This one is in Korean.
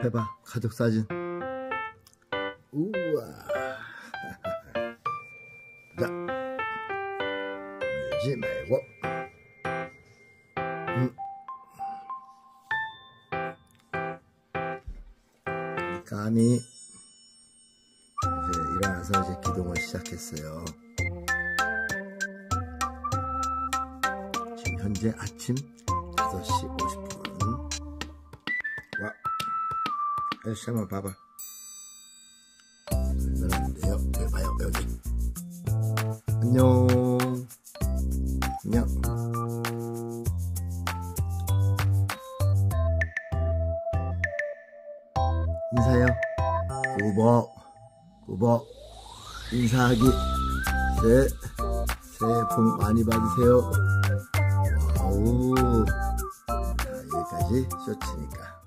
해봐. 가족사진. 우와. 자, 울지 말고. 감히 이제 일어나서 이제 기동을 시작했어요. 지금 현재 아침 5시 50분. 와, 아저씨 한번 봐봐. 그러는데요. 여기 봐요, 여기. 안녕. 안녕. 인사해요. 꾸벅 인사하기. 새해 복 많이 받으세요. 와우. 자, 여기까지 쇼츠니까.